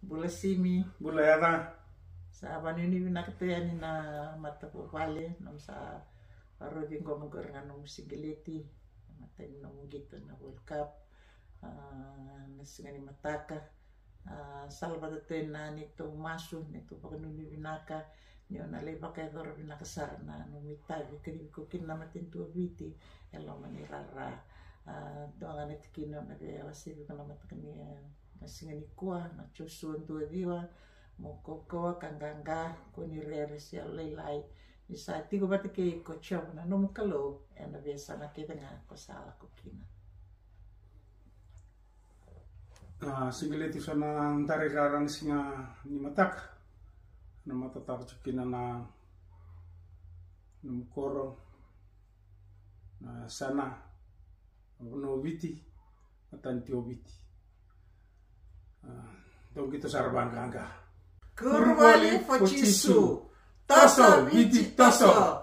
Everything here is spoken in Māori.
bula simi bula yata sa banini binakatayani na matapo vale nam sa arodi ko magoranga no musigileti matay no mugito na World Cup nasingani mataka salva de na nito masu nito pakanuni binaka niyo na leba kay dor binaka sarna no mitabi kini ko kinamatin tu biti elo manirara doanga netikino na kaya wasibi kana matakani nasingani kuah na chusun tu diwa mokokoa kanganga kuni rere si alai isa tigo bate ke ko chama no mukalo ena vesa na ke nga ko sala ko kina sigileti sana ntare rarang singa ni matak na matatak chukina na mukoro na sana no viti atanti obiti dong kita sarbang ganga Kurwali Focisu, Toso Viti Toso.